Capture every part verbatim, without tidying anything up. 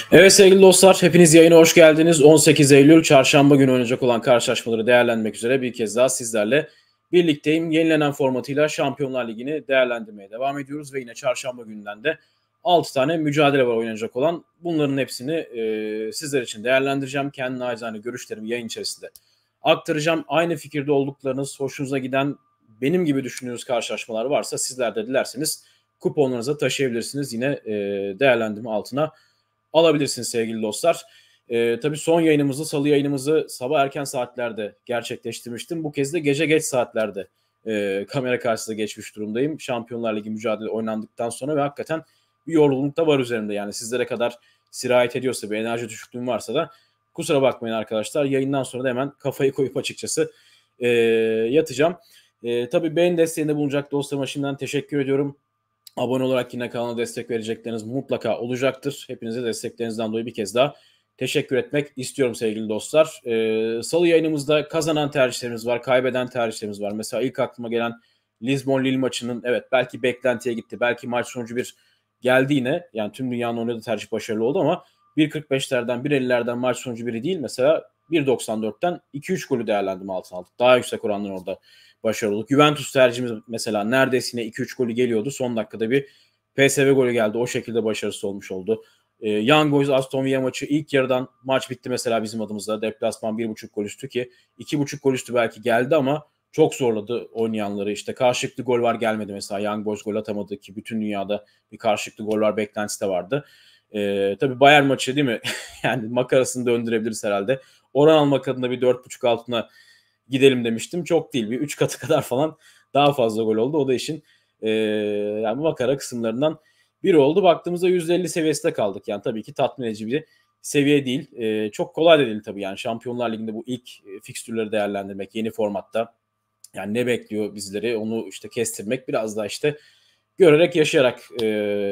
Evet sevgili dostlar, hepiniz yayına hoş geldiniz. on sekiz Eylül Çarşamba günü oynanacak olan karşılaşmaları değerlendirmek üzere bir kez daha sizlerle birlikteyim. Yenilenen formatıyla Şampiyonlar Ligi'ni değerlendirmeye devam ediyoruz ve yine Çarşamba gününden de altı tane mücadele var oynanacak olan. Bunların hepsini e, sizler için değerlendireceğim. Kendi acizane görüşlerimi yayın içerisinde aktaracağım. Aynı fikirde olduklarınız, hoşunuza giden, benim gibi düşündüğünüz karşılaşmalar varsa sizler de dilerseniz kuponlarınıza taşıyabilirsiniz. Yine e, değerlendirme altına alabilirsiniz sevgili dostlar. Ee, tabii son yayınımızı, salı yayınımızı sabah erken saatlerde gerçekleştirmiştim. Bu kez de gece geç saatlerde e, kamera karşısında geçmiş durumdayım. Şampiyonlar Ligi mücadele oynandıktan sonra ve hakikaten bir yorgunluk da var üzerimde. Yani sizlere kadar sirayet ediyorsa, bir enerji düşüklüğüm varsa da kusura bakmayın arkadaşlar. Yayından sonra da hemen kafayı koyup açıkçası e, yatacağım. E, tabii beğeni desteğinde bulunacak dostlarıma şimdiden teşekkür ediyorum. Abone olarak yine kanala destek verecekleriniz mutlaka olacaktır. Hepinize desteklerinizden dolayı bir kez daha teşekkür etmek istiyorum sevgili dostlar. Ee, Salı yayınımızda kazanan tercihlerimiz var, kaybeden tercihlerimiz var. Mesela ilk aklıma gelen Lisbon-Lille maçının evet belki beklentiye gitti. Belki maç sonucu bir geldi yine. Yani tüm dünyanın oynadığı tercih başarılı oldu ama bir kırk beşlerden bir ellilerden maç sonucu biri değil. Mesela bir doksan dörtten iki üç golü değerlendirme altına aldık. Daha yüksek oranlar orada başarılı olduk. Juventus tercihimiz mesela neredeyse yine iki üç golü geliyordu. Son dakikada bir P S V golü geldi. O şekilde başarısız olmuş oldu. Ee, Young Boys Aston Villa maçı ilk yarıdan maç bitti mesela bizim adımızda. Deplasman bir buçuk gol üstü ki iki buçuk gol üstü belki geldi ama çok zorladı oynayanları. İşte karşılıklı gol var gelmedi mesela. Young Boys gol atamadı ki bütün dünyada bir karşılıklı gol var beklentisi de vardı. Ee, tabii Bayern maçı değil mi? Yani makarasını döndürebiliriz herhalde. Oran almak adına bir dört buçuk altına gidelim demiştim. Çok değil. Bir üç katı kadar falan daha fazla gol oldu. O da işin e, yani makara kısımlarından biri oldu. Baktığımızda yüzde elli seviyesinde kaldık. Yani tabii ki tatmin edici bir seviye değil. E, çok kolay da değil tabii yani. Şampiyonlar Ligi'nde bu ilk e, fikstürleri değerlendirmek yeni formatta. Yani ne bekliyor bizleri onu işte kestirmek biraz daha işte görerek yaşayarak e,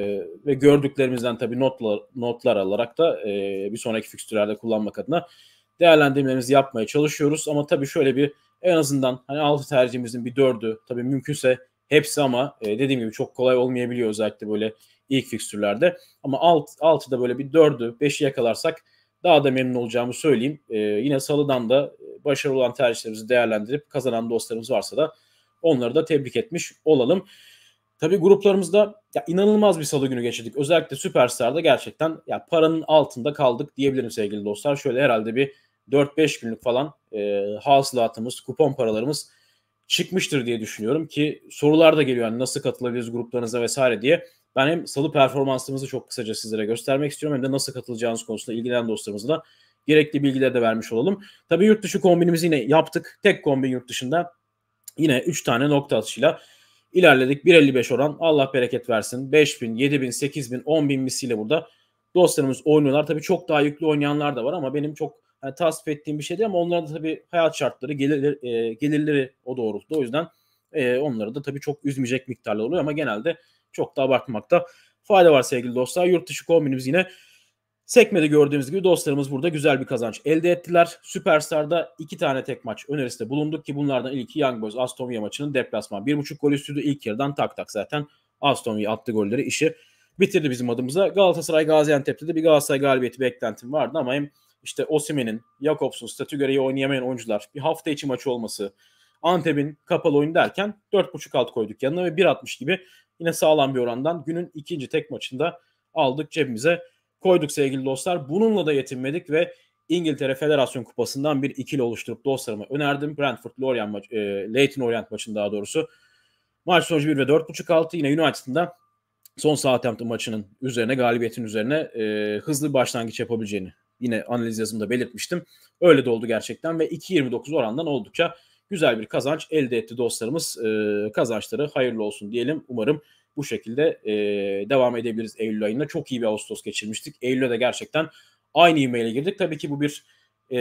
ve gördüklerimizden tabii notlar, notlar alarak da e, bir sonraki fikstürlerde kullanmak adına değerlendirmelerimizi yapmaya çalışıyoruz. Ama tabii şöyle bir en azından hani altı tercihimizin bir dördü tabii mümkünse hepsi ama e, dediğim gibi çok kolay olmayabiliyor özellikle böyle ilk fikstürlerde. Ama alt, altıda böyle bir dördü beşi yakalarsak daha da memnun olacağımı söyleyeyim. E, yine salıdan da başarılı olan tercihlerimizi değerlendirip kazanan dostlarımız varsa da onları da tebrik etmiş olalım. Tabii gruplarımızda ya inanılmaz bir salı günü geçirdik. Özellikle Süperstar'da gerçekten ya paranın altında kaldık diyebilirim sevgili dostlar. Şöyle herhalde bir dört beş günlük falan e, hasılatımız, kupon paralarımız çıkmıştır diye düşünüyorum ki sorular da geliyor. Yani nasıl katılabiliriz gruplarınıza vesaire diye. Ben hem salı performansımızı çok kısaca sizlere göstermek istiyorum hem de nasıl katılacağınız konusunda ilgilenen dostlarımıza da gerekli bilgileri de vermiş olalım. Tabii yurt dışı kombinimizi yine yaptık. Tek kombin yurt dışında yine üç tane nokta atışıyla İlerledik. bir elli beş oran. Allah bereket versin. beş bin, yedi bin, sekiz bin, on bin misliyle burada dostlarımız oynuyorlar. Tabii çok daha yüklü oynayanlar da var ama benim çok yani, tasvip ettiğim bir şey değil ama onların da tabii hayat şartları, gelir, e, gelirleri o doğrultuda. O yüzden e, onları da tabii çok üzmeyecek miktarlar oluyor ama genelde çok da abartmakta fayda var sevgili dostlar. Yurt dışı kombinimiz yine sekmede gördüğümüz gibi dostlarımız burada güzel bir kazanç elde ettiler. Süperstar'da iki tane tek maç önerisinde bulunduk ki bunlardan ilki Young Boys Aston Villa maçının deplasman. Bir buçuk gol üstüydü ilk yarıdan tak tak zaten Aston Villa attı golleri işi bitirdi bizim adımıza. Galatasaray Gaziantep'te de bir Galatasaray galibiyeti beklentim vardı ama hem işte Osimhen'in, Jakobs'un statü gereği oynayamayan oyuncular bir hafta içi maçı olması, Antep'in kapalı oyun derken dört buçuk alt koyduk yanına ve bir altmış gibi yine sağlam bir orandan günün ikinci tek maçında aldık cebimize koyduk sevgili dostlar. Bununla da yetinmedik ve İngiltere Federasyon Kupası'ndan bir ikili oluşturup dostlarıma önerdim. Brentford Lorient maç, e, Leyton Orient maçını daha doğrusu. Maç sonucu bir ve dört buçuk altı yine United'ın da son Southampton maçının üzerine galibiyetin üzerine e, hızlı bir başlangıç yapabileceğini yine analiz yazımda belirtmiştim. Öyle de oldu gerçekten ve iki yirmi dokuz orandan oldukça güzel bir kazanç elde etti dostlarımız. E, kazançları hayırlı olsun diyelim. Umarım bu şekilde e, devam edebiliriz Eylül ayında. Çok iyi bir Ağustos geçirmiştik. Eylül'e de gerçekten aynı ivmeyle girdik. Tabii ki bu bir e,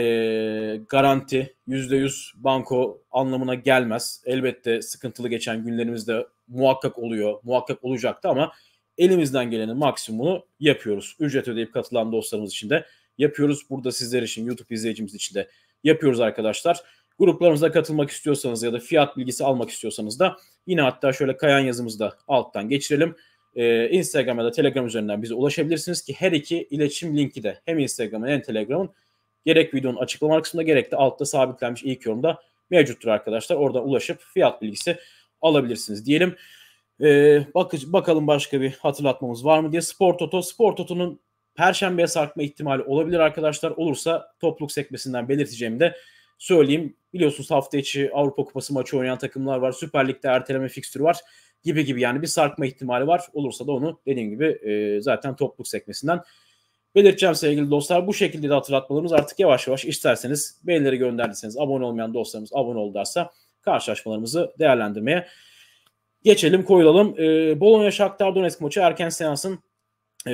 garanti, yüzde yüz banko anlamına gelmez. Elbette sıkıntılı geçen günlerimizde muhakkak oluyor, muhakkak olacaktı ama elimizden gelenin maksimumunu yapıyoruz. Ücret ödeyip katılan dostlarımız için de yapıyoruz. Burada sizler için, YouTube izleyicimiz için de yapıyoruz arkadaşlar. Gruplarımıza katılmak istiyorsanız ya da fiyat bilgisi almak istiyorsanız da yine hatta şöyle kayan yazımızı da alttan geçirelim. e, Instagram ya da Telegram üzerinden bize ulaşabilirsiniz ki her iki iletişim linki de hem Instagram'ın hem Telegram'ın gerek videonun açıklama kısmında gerek de altta sabitlenmiş ilk yorumda mevcuttur arkadaşlar. Oradan ulaşıp fiyat bilgisi alabilirsiniz diyelim. Ee, bak, bakalım başka bir hatırlatmamız var mı diye. Spor Toto. Spor Toto'nun Perşembeye sarkma ihtimali olabilir arkadaşlar. Olursa topluluk sekmesinden belirteceğimi de söyleyeyim. Biliyorsunuz hafta içi Avrupa Kupası maçı oynayan takımlar var. Süper Lig'de erteleme fikstürü var gibi gibi, yani bir sarkma ihtimali var. Olursa da onu dediğim gibi e, zaten topluluk sekmesinden belirteceğim sevgili dostlar. Bu şekilde de hatırlatmalarımız artık yavaş yavaş, isterseniz mailleri gönderdiyseniz abone olmayan dostlarımız abone oldularsa karşılaşmalarımızı değerlendirmeye geçelim, koyulalım. E, Bologna Shakhtar Donetsk maçı erken seansın e,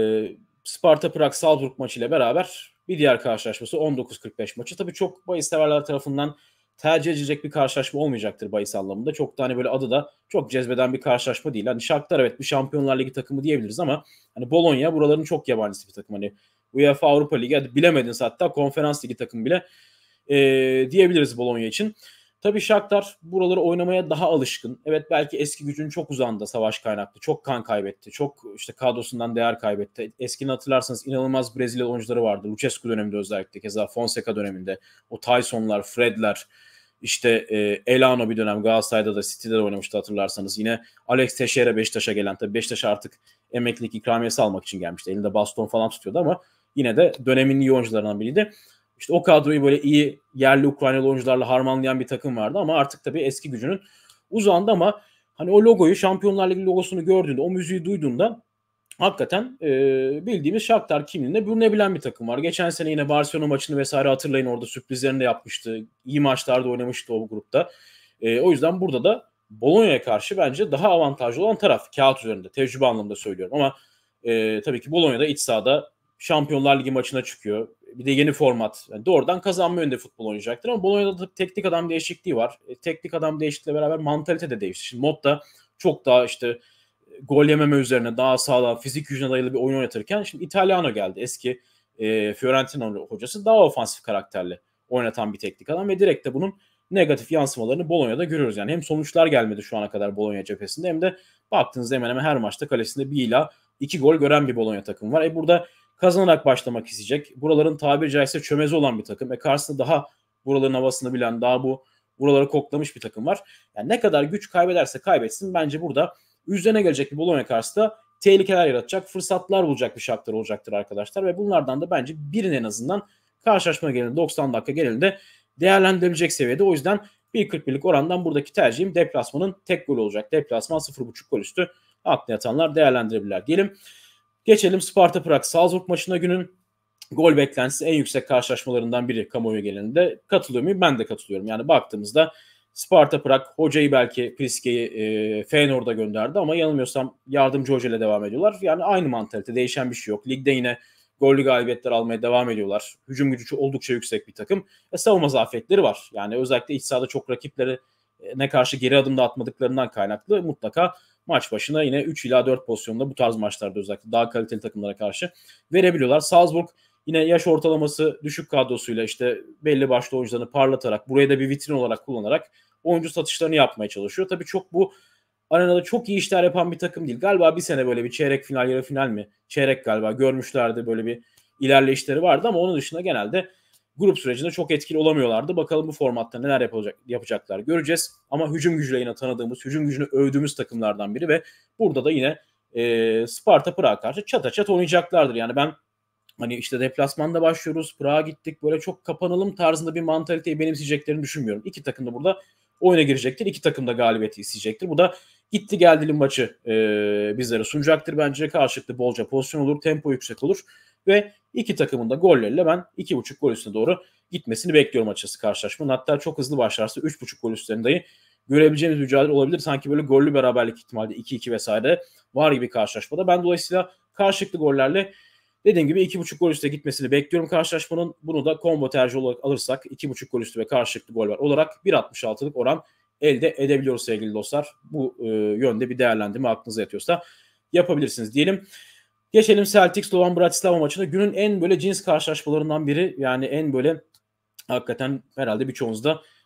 Sparta Prag Salzburg maçı ile beraber bir diğer karşılaşması on dokuz kırk beş maçı. Tabii çok bahis severler tarafından tercih edilecek bir karşılaşma olmayacaktır bahis anlamında. Çok da hani böyle adı da çok cezbeden bir karşılaşma değil. Hani Shakhtar evet bir Şampiyonlar Ligi takımı diyebiliriz ama hani Bologna buraların çok yabancısı bir takım. Hani UEFA Avrupa Ligi, hadi bilemediniz hatta Konferans Ligi takımı bile e, diyebiliriz Bologna için. Tabii Shakhtar buraları oynamaya daha alışkın. Evet, belki eski gücünün çok uzağında savaş kaynaklı. Çok kan kaybetti. Çok işte kadrosundan değer kaybetti. Eskiden hatırlarsanız inanılmaz Brezilya oyuncuları vardı. Lucescu döneminde özellikle, keza Fonseca döneminde. O Tyson'lar, Fred'ler, işte e, Elano bir dönem Galatasaray'da da City'de de oynamıştı hatırlarsanız. Yine Alex Teixeira Beşiktaş'a gelen. Tabii Beşiktaş artık emeklilik ikramiyesi almak için gelmişti. Elinde baston falan tutuyordu ama yine de dönemin iyi oyuncularından biriydi. İşte o kadroyu böyle iyi yerli Ukraynalı oyuncularla harmanlayan bir takım vardı ama artık tabii eski gücünün uzağında. Ama hani o logoyu, Şampiyonlar Ligi logosunu gördüğünde, o müziği duyduğunda hakikaten e, bildiğimiz Shakhtar kimliğine bürünebilen bir takım var. Geçen sene yine Barcelona maçını vesaire hatırlayın, orada sürprizlerini de yapmıştı. İyi maçlarda oynamıştı o grupta. E, o yüzden burada da Bologna'ya karşı bence daha avantajlı olan taraf kağıt üzerinde. Tecrübe anlamında söylüyorum ama e, tabii ki Bologna'da iç sahada Şampiyonlar Ligi maçına çıkıyor. Bir de yeni format. Yani doğrudan kazanma yönünde futbol oynayacaktır ama Bologna'da da teknik adam değişikliği var. E, teknik adam değişikliğiyle beraber mantalite de değişti. Şimdi Motta çok daha işte gol yememe üzerine daha sağlam, fizik gücüne dayalı bir oyun oynatırken şimdi Italiano geldi. Eski e, Fiorentina hocası, daha ofansif karakterli oynatan bir teknik adam ve direkt de bunun negatif yansımalarını Bologna'da görüyoruz. Yani hem sonuçlar gelmedi şu ana kadar Bologna cephesinde, hem de baktığınızda hemen hemen her maçta kalesinde bir ila iki gol gören bir Bologna takım var. E burada kazanarak başlamak isteyecek. Buraların tabiri caizse çömezi olan bir takım. E karşısında daha buraların havasını bilen, daha bu buraları koklamış bir takım var. Yani ne kadar güç kaybederse kaybetsin, bence burada üzerine gelecek bir Bologna karşısında tehlikeler yaratacak, fırsatlar bulacak bir Shakhtar olacaktır arkadaşlar. Ve bunlardan da bence birini en azından karşılaşma genelinde, doksan dakika genelinde değerlendirilecek seviyede. O yüzden bir kırk birlik orandan buradaki tercihim deplasmanın tek golü olacak. Deplasman sıfır buçuk gol üstü, aklına yatanlar değerlendirebilirler diyelim. Geçelim Sparta Prag Salzburg maçına. Günün gol beklentisi en yüksek karşılaşmalarından biri kamuoyu genelinde. Katılıyor muyum? Ben de katılıyorum. Yani baktığımızda Sparta Prag hocayı belki Priske'yi e, Feyenoord'a gönderdi ama yanılmıyorsam yardımcı hocayla devam ediyorlar. Yani aynı mantalite, değişen bir şey yok. Ligde yine gollü galibiyetler almaya devam ediyorlar. Hücum gücü oldukça yüksek bir takım. E, savunma zafiyetleri var. Yani özellikle iç sahada çok rakipleri ne karşı geri adım da atmadıklarından kaynaklı mutlaka maç başına yine üç ila dört pozisyonda bu tarz maçlarda özellikle daha kaliteli takımlara karşı verebiliyorlar. Salzburg yine yaş ortalaması düşük kadrosuyla işte belli başlı oyuncularını parlatarak, burayı da bir vitrin olarak kullanarak oyuncu satışlarını yapmaya çalışıyor. Tabii çok bu arenada çok iyi işler yapan bir takım değil. Galiba bir sene böyle bir çeyrek final, yarı final mi? Çeyrek galiba görmüşlerdi, böyle bir ilerleyişleri vardı ama onun dışında genelde grup sürecinde çok etkili olamıyorlardı. Bakalım bu formatta neler yapacak, yapacaklar göreceğiz. Ama hücum gücüyle yine tanıdığımız, hücum gücünü övdüğümüz takımlardan biri ve burada da yine e, Sparta Prag'a karşı çata çat oynayacaklardır. Yani ben hani işte deplasmanda başlıyoruz, Prag'a gittik, böyle çok kapanalım tarzında bir mantaliteyi benimseyeceklerini düşünmüyorum. İki takım da burada oyuna girecektir. İki takım da galibiyeti isteyecektir. Bu da gitti geldili maçı e, bizlere sunacaktır. Bence karşılıklı bolca pozisyon olur, tempo yüksek olur ve iki takımın da golleriyle ben iki buçuk gol üstüne doğru gitmesini bekliyorum açıkçası karşılaşmanın. Hatta çok hızlı başlarsa üç buçuk gol üstlerinde görebileceğimiz mücadele olabilir. Sanki böyle gollü beraberlik ihtimali iki iki vesaire var gibi karşılaşmada. Ben dolayısıyla karşılıklı gollerle dediğim gibi iki buçuk gol üstüne gitmesini bekliyorum karşılaşmanın. Bunu da combo tercih olarak alırsak iki buçuk gol üstü ve karşılıklı gol var olarak bir altmış altılık oran elde edebiliyoruz sevgili dostlar. Bu e, yönde bir değerlendirme aklınıza yatıyorsa yapabilirsiniz diyelim. Geçelim Celtic Slovan Bratislava maçına. Günün en böyle cins karşılaşmalarından biri. Yani en böyle hakikaten herhalde birçoğunuz da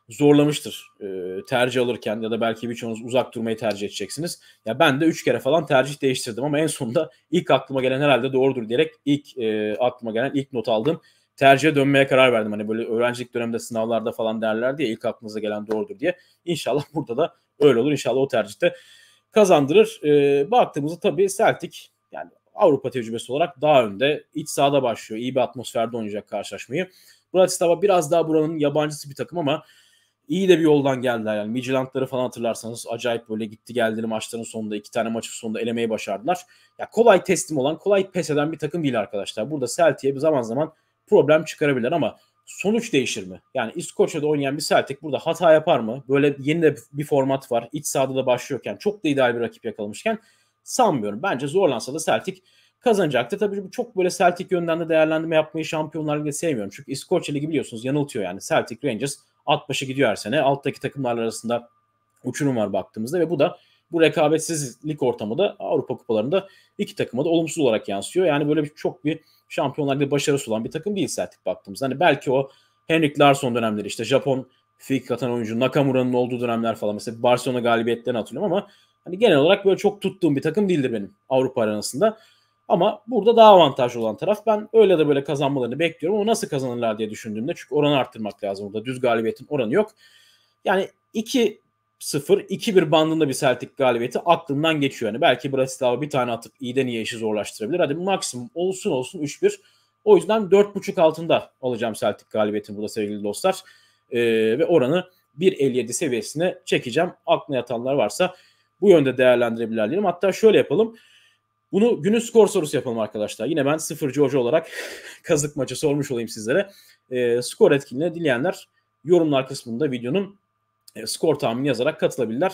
zorlamıştır e, tercih alırken ya da belki birçoğunuz uzak durmayı tercih edeceksiniz. Ya ben de üç kere falan tercih değiştirdim ama en sonunda ilk aklıma gelen herhalde doğrudur diyerek ilk e, aklıma gelen ilk not aldığım tercihe dönmeye karar verdim. Hani böyle öğrencilik döneminde sınavlarda falan derler diye ilk aklınıza gelen doğrudur diye. İnşallah burada da öyle olur. İnşallah o tercihte kazandırır. E, baktığımızda tabii Celtic yani Avrupa tecrübesi olarak daha önde. İç sahada başlıyor. İyi bir atmosferde oynayacak karşılaşmayı. Bratislava biraz daha buranın yabancısı bir takım ama iyi de bir yoldan geldiler. Yani Midtjylland'ları falan hatırlarsanız acayip böyle gitti geldiğini maçların sonunda iki tane maçın sonunda elemeyi başardılar. Ya kolay teslim olan, kolay pes eden bir takım değil arkadaşlar. Burada Celtic'e bir zaman zaman problem çıkarabilir ama sonuç değişir mi? Yani İskoçya'da oynayan bir Celtic burada hata yapar mı? Böyle yeni de bir format var. İç sahada da başlıyorken çok da ideal bir rakip yakalamışken sanmıyorum. Bence zorlansa da Celtic kazanacaktır. Tabii bu çok böyle Celtic yönden de değerlendirme yapmayı Şampiyonlar Ligi'nde sevmiyorum. Çünkü İskoçya Ligi biliyorsunuz yanıltıyor yani. Celtic, Rangers at başı gidiyor her sene. Alttaki takımlar arasında uçurum var baktığımızda ve bu da bu rekabetsizlik ortamı da Avrupa kupalarında iki takıma da olumsuz olarak yansıyor. Yani böyle bir, çok bir Şampiyonlar Ligi başarısı olan bir takım değil Celtic baktığımızda. Hani belki o Henrik Larsson dönemleri işte Japon frikik atan oyuncu Nakamura'nın olduğu dönemler falan mesela Barcelona galibiyetlerini hatırlıyorum ama hani genel olarak böyle çok tuttuğum bir takım değildir benim Avrupa arenasında. Ama burada daha avantajlı olan taraf ben öyle de böyle kazanmalarını bekliyorum ama nasıl kazanırlar diye düşündüğümde çünkü oranı arttırmak lazım burada. Düz galibiyetin oranı yok. Yani iki sıfır iki bir bandında bir Celtic galibiyeti aklımdan geçiyor. Yani belki Bratislava bir tane atıp iyiden iyi işi zorlaştırabilir. Hadi maksimum olsun olsun üç bir. O yüzden dört buçuk altında alacağım Celtic galibiyetini burada sevgili dostlar. Ee, ve oranı bir elli yedi seviyesine çekeceğim. Aklına yatanlar varsa bu yönde değerlendirebilirler diyelim. Hatta şöyle yapalım. Bunu günün skor sorusu yapalım arkadaşlar. Yine ben sıfırcı hoca olarak kazık maçı sormuş olayım sizlere. E, skor etkinliğine dileyenler yorumlar kısmında videonun e, skor tahmini yazarak katılabilirler.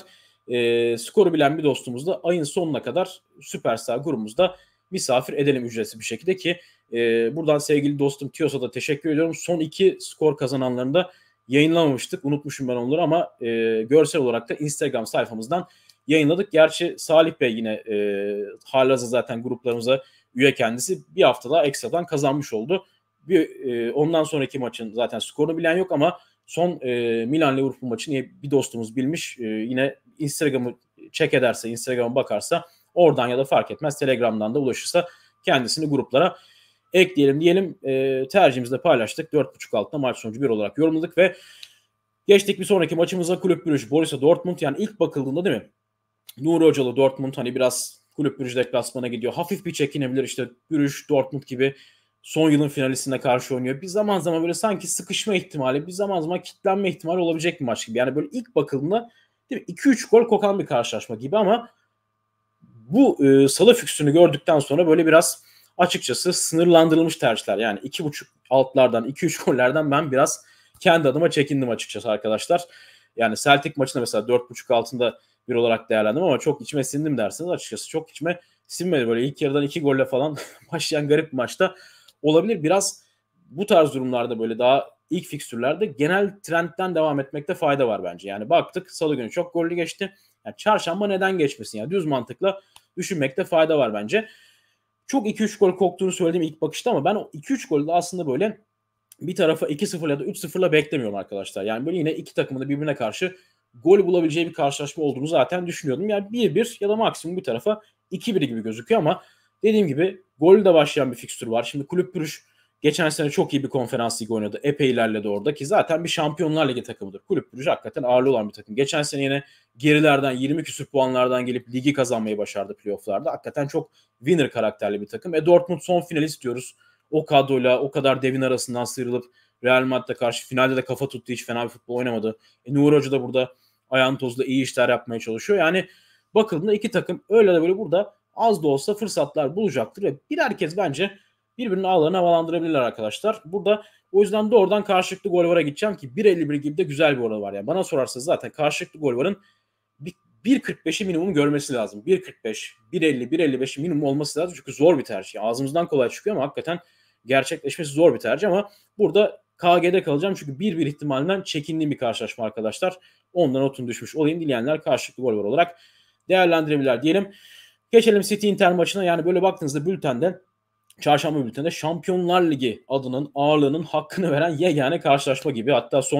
E, skoru bilen bir dostumuz da ayın sonuna kadar Süperstar grubumuzda misafir edelim ücretsiz bir şekilde ki e, buradan sevgili dostum Tiyos'a da teşekkür ediyorum. Son iki skor kazananlarını da yayınlamamıştık. Unutmuşum ben onları ama e, görsel olarak da Instagram sayfamızdan yayınladık. Gerçi Salih Bey yine e, halihazırda zaten gruplarımıza üye kendisi bir hafta daha ekstradan kazanmış oldu. Bir, e, ondan sonraki maçın zaten skorunu bilen yok ama son e, Milan-Liverpool maçını bir dostumuz bilmiş. E, yine Instagram'ı check ederse, Instagram'a bakarsa oradan ya da fark etmez Telegram'dan da ulaşırsa kendisini gruplara ekleyelim diyelim. E, tercihimizi de paylaştık. dört buçuk altında maç sonucu bir olarak yorumladık ve geçtik bir sonraki maçımıza Kulüp Brugge, Borussia Dortmund. Yani ilk bakıldığında değil mi? Nuri Hocalı Dortmund hani biraz Kulüp Brugge deplasmana gidiyor. Hafif bir çekinebilir işte Brugge, Dortmund gibi son yılın finalistine karşı oynuyor. Bir zaman zaman böyle sanki sıkışma ihtimali, bir zaman zaman kitlenme ihtimali olabilecek bir maç gibi. Yani böyle ilk bakıldığında değil mi? iki üç gol kokan bir karşılaşma gibi ama bu e, salı fiksürünü gördükten sonra böyle biraz açıkçası sınırlandırılmış tercihler. Yani iki buçuk altlardan, iki üç gollerden ben biraz kendi adıma çekindim açıkçası arkadaşlar. Yani Celtic maçında mesela dört buçuk altında bir olarak değerlendim ama çok içime sindim derseniz açıkçası çok içime sinmedi. Böyle ilk yarıdan iki golle falan başlayan garip bir maçta olabilir. Biraz bu tarz durumlarda böyle daha ilk fikstürlerde genel trendten devam etmekte fayda var bence. Yani baktık salı günü çok gollü geçti. Yani çarşamba neden geçmesin? Yani düz mantıkla düşünmekte fayda var bence. Çok iki üç gol koktuğunu söyledim ilk bakışta ama ben o iki üç golü de aslında böyle bir tarafa iki sıfır ya da üç sıfırla beklemiyorum arkadaşlar. Yani böyle yine iki takımın da birbirine karşı gol bulabileceği bir karşılaşma olduğunu zaten düşünüyordum. Yani bir bir ya da maksimum bir tarafa iki bir gibi gözüküyor ama dediğim gibi golle de başlayan bir fikstür var. Şimdi Kulüp Brugge geçen sene çok iyi bir konferans ligi oynadı. Epey ilerledi orada ki zaten bir Şampiyonlar Ligi takımıdır. Kulüp Brugge hakikaten ağırlı olan bir takım. Geçen sene yine gerilerden yirmi küsur puanlardan gelip ligi kazanmayı başardı playofflarda. Hakikaten çok winner karakterli bir takım. E Dortmund son finalist diyoruz. O kadroyla o kadar devin arasından sıyrılıp Real Madrid'e karşı finalde de kafa tuttu. Hiç fena bir futbol oynamadı. E, Nuri Hoca da burada ayağın tozla iyi işler yapmaya çalışıyor. Yani bakıldığında iki takım öyle de böyle burada az da olsa fırsatlar bulacaktır ve birer kez bence birbirinin ağlarını havalandırabilirler arkadaşlar. Burada o yüzden doğrudan karşılıklı gol vara gideceğim ki bir elli bir gibi de güzel bir oranı var. Yani bana sorarsanız zaten karşılıklı gol varın bir kırk beşi minimum görmesi lazım. bir kırk beş, bir elli, bir elli beşi minimum olması lazım. Çünkü zor bir tercih. Ağzımızdan kolay çıkıyor ama hakikaten gerçekleşmesi zor bir tercih ama burada K G'de kalacağım çünkü bir bir ihtimalinden çekindiğim bir karşılaşma arkadaşlar. Ondan notunu düşmüş olayım. Dileyenler karşılıklı gol var olarak değerlendirebilirler diyelim. Geçelim City Inter maçına. Yani böyle baktığınızda bültende çarşamba bülteninde Şampiyonlar Ligi adının ağırlığının hakkını veren yegane karşılaşma gibi. Hatta son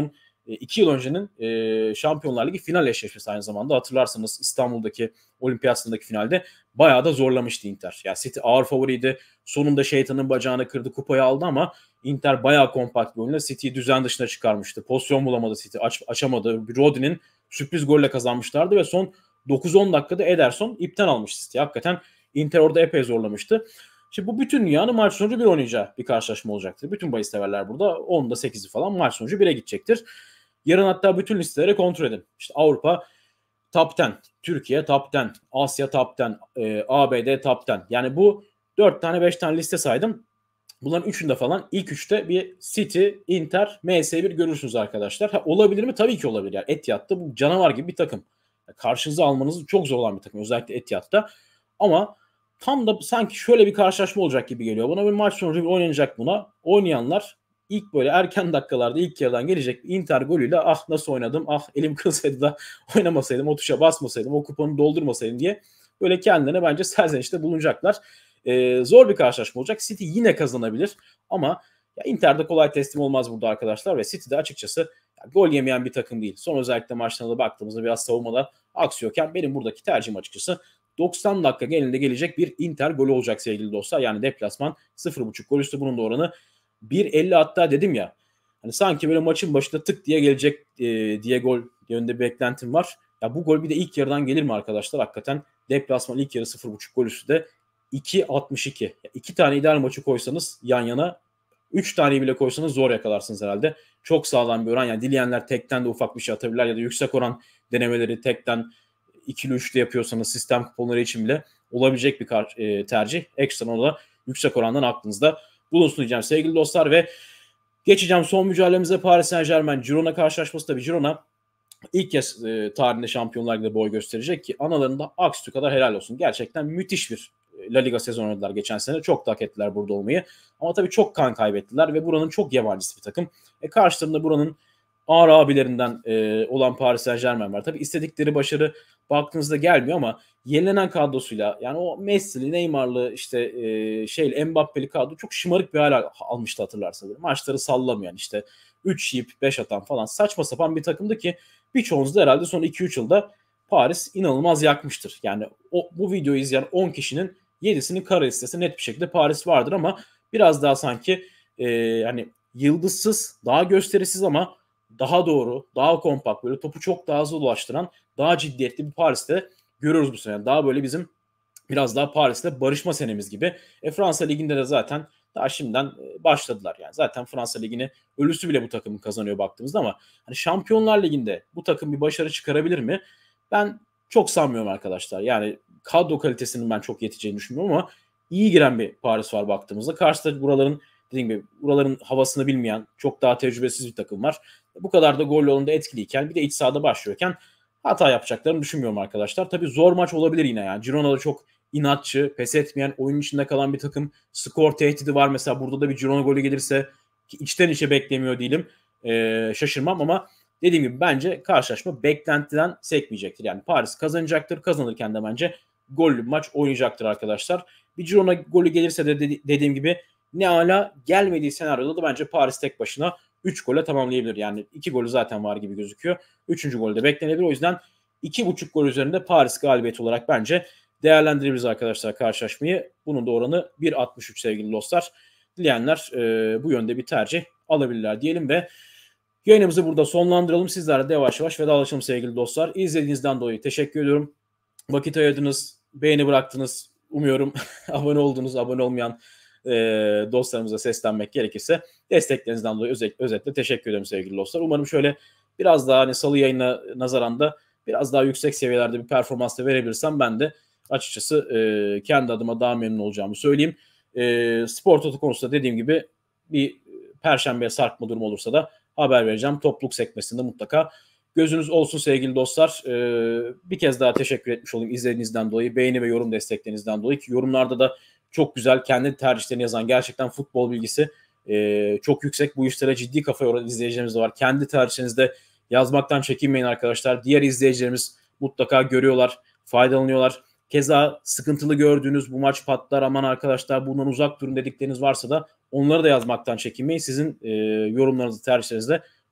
iki yıl öncenin e, Şampiyonlar Ligi final eşleşmesi aynı zamanda. Hatırlarsanız İstanbul'daki Olimpiyat'ındaki finalde bayağı da zorlamıştı Inter. Yani City ağır favoriydi. Sonunda şeytanın bacağını kırdı, kupayı aldı ama Inter bayağı kompakt bir oyunla City'yi düzen dışına çıkarmıştı. Pozisyon bulamadı City, aç, açamadı. Rodri'nin sürpriz golle kazanmışlardı ve son dokuz on dakikada Ederson ipten almış City. Hakikaten Inter orada epey zorlamıştı. Şimdi bu bütün dünyanın maç sonucu bir oynayacağı bir karşılaşma olacaktır. Bütün bahis severler burada onda sekizi falan maç sonucu bire gidecektir. Yarın hatta bütün listeleri kontrol edin. İşte Avrupa top on, Türkiye top on, Asya top on, e, A B D top on. Yani bu dört tane beş tane liste saydım. Bunların üçünde falan ilk üçte bir City, Inter, M S bir görürsünüz arkadaşlar. Ha, olabilir mi? Tabii ki olabilir. Yani Etihad'da bu canavar gibi bir takım. Yani karşınıza almanız çok zor olan bir takım. Özellikle Etihad'da. Ama tam da sanki şöyle bir karşılaşma olacak gibi geliyor. Buna bir maç sonucu oynanacak buna. Oynayanlar ilk böyle erken dakikalarda ilk yarıdan gelecek Inter golüyle ah nasıl oynadım, ah elim kırılsaydı da oynamasaydım, o tuşa basmasaydım, o kuponu doldurmasaydım diye böyle kendilerine bence serzenişte bulunacaklar. Ee, zor bir karşılaşma olacak. City yine kazanabilir ama ya Inter'de kolay teslim olmaz burada arkadaşlar ve City'de açıkçası ya, gol yemeyen bir takım değil. Son özellikle maçlarına da baktığımızda biraz savunmada aksiyorken benim buradaki tercihim açıkçası doksan dakika genelinde gelecek bir Inter golü olacak sevgili dostlar. Yani deplasman sıfır buçuk gol üstü, bunun da oranı bir elli, hatta dedim ya hani sanki böyle maçın başında tık diye gelecek e, diye gol yönünde bir beklentim var. Ya bu gol bir de ilk yarıdan gelir mi arkadaşlar? Hakikaten deplasman ilk yarı sıfır buçuk gol üstü de iki altmış iki. Ya iki tane ideal maçı koysanız yan yana, üç tane bile koysanız zor yakalarsınız herhalde. Çok sağlam bir oran. Yani dileyenler tekten de ufak bir şey atabilirler ya da yüksek oran denemeleri tekten ikili üçlü yapıyorsanız sistem kuponları için bile olabilecek bir kar, e, tercih. Ekstra ona da yüksek orandan aklınızda bulunsun diyeceğim sevgili dostlar ve geçeceğim son mücadelemize. Paris Saint-Germain Girona karşılaşması. Tabii Girona ilk kez e, tarihinde Şampiyonlar Ligi'nde boy gösterecek ki analarında aksü kadar helal olsun. Gerçekten müthiş bir La Liga sezonu oynadılar geçen sene. Çok da hak ettiler burada olmayı. Ama tabii çok kan kaybettiler ve buranın çok yabancısı bir takım. E karşılarında buranın ağır abilerinden e, olan Paris Saint-Germain var. Tabii istedikleri başarı baktığınızda gelmiyor ama yenilenen kadrosuyla, yani o Messi'li, Neymar'lı, işte e, şey Mbappe'li kadro çok şımarık bir hal almıştı hatırlarsanız. Maçları sallamayan, işte üç yiyip beş atan falan saçma sapan bir takımdı ki birçoğunuz da herhalde son iki üç yılda Paris inanılmaz yakmıştır. Yani o, bu videoyu izleyen on kişinin yedisinin kara listesi net bir şekilde Paris vardır ama biraz daha sanki e, hani yıldızsız, daha gösterisiz ama daha doğru, daha kompakt, böyle topu çok daha hızlı ulaştıran, daha ciddiyetli bir Paris'te görüyoruz bu sene. Daha böyle bizim biraz daha Paris'te barışma senemiz gibi. E, Fransa Ligi'nde de zaten daha şimdiden başladılar. Yani zaten Fransa Ligi'ni ölüsü bile bu takımın kazanıyor baktığımızda ama hani Şampiyonlar Ligi'nde bu takım bir başarı çıkarabilir mi? Ben çok sanmıyorum arkadaşlar. Yani kadro kalitesinin ben çok yeteceğini düşünmüyorum ama iyi giren bir Paris var baktığımızda. Karşıda buraların, dediğim gibi, buraların havasını bilmeyen çok daha tecrübesiz bir takım var. Bu kadar da gol yolunda etkiliyken, bir de iç sahada başlıyorken hata yapacaklarını düşünmüyorum arkadaşlar. Tabii zor maç olabilir yine yani. Girona'da çok inatçı, pes etmeyen, oyun içinde kalan bir takım. Skor tehdidi var mesela. Burada da bir Girona golü gelirse ki içten içe beklemiyor değilim. Ee, şaşırmam ama dediğim gibi bence karşılaşma beklentiden sekmeyecektir. Yani Paris kazanacaktır. Kazanırken de bence gollü bir maç oynayacaktır arkadaşlar. Bir Girona golü gelirse de dedi, dediğim gibi ne ala, gelmediği senaryoda da bence Paris tek başına üç gole tamamlayabilir. Yani iki golü zaten var gibi gözüküyor. üçüncü golü de beklenebilir. O yüzden iki buçuk gol üzerinde Paris galibiyeti olarak bence değerlendirebiliriz arkadaşlar karşılaşmayı. Bunun da oranı bir altmış üç sevgili dostlar. Dileyenler e, bu yönde bir tercih alabilirler diyelim ve yayınımızı burada sonlandıralım. Sizlerle de yavaş yavaş vedalaşalım sevgili dostlar. İzlediğinizden dolayı teşekkür ediyorum. Vakit ayırdınız, beğeni bıraktınız. Umuyorum abone oldunuz, abone olmayan e, dostlarımıza seslenmek gerekirse desteklerinizden dolayı özet, özetle teşekkür ederim sevgili dostlar. Umarım şöyle biraz daha hani salı yayına nazaran da biraz daha yüksek seviyelerde bir performans da verebilirsem ben de açıkçası e, kendi adıma daha memnun olacağımı söyleyeyim. E, Spor Toto konusunda dediğim gibi bir perşembeye sarkma durumu olursa da haber vereceğim. Topluluk sekmesinde mutlaka gözünüz olsun sevgili dostlar. Ee, bir kez daha teşekkür etmiş olayım izlediğinizden dolayı, beğeni ve yorum desteklerinizden dolayı ki yorumlarda da çok güzel kendi tercihlerini yazan, gerçekten futbol bilgisi e, çok yüksek, bu işlere ciddi kafa yoran izleyicilerimiz de var. Kendi tercihlerinizde yazmaktan çekinmeyin arkadaşlar. Diğer izleyicilerimiz mutlaka görüyorlar, faydalanıyorlar. Keza sıkıntılı gördüğünüz bu maç patlar, aman arkadaşlar bundan uzak durun dedikleriniz varsa da onları da yazmaktan çekinmeyin. Sizin e, yorumlarınızı, tercihlerinizi de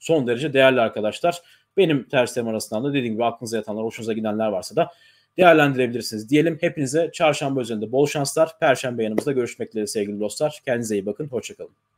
son derece değerli arkadaşlar. Benim terslerim arasından da dediğim gibi aklınıza yatanlar, hoşunuza gidenler varsa da değerlendirebilirsiniz diyelim. Hepinize çarşamba üzerinde bol şanslar. Perşembe yanımızda görüşmek dileğiyle sevgili dostlar. Kendinize iyi bakın. Hoşçakalın.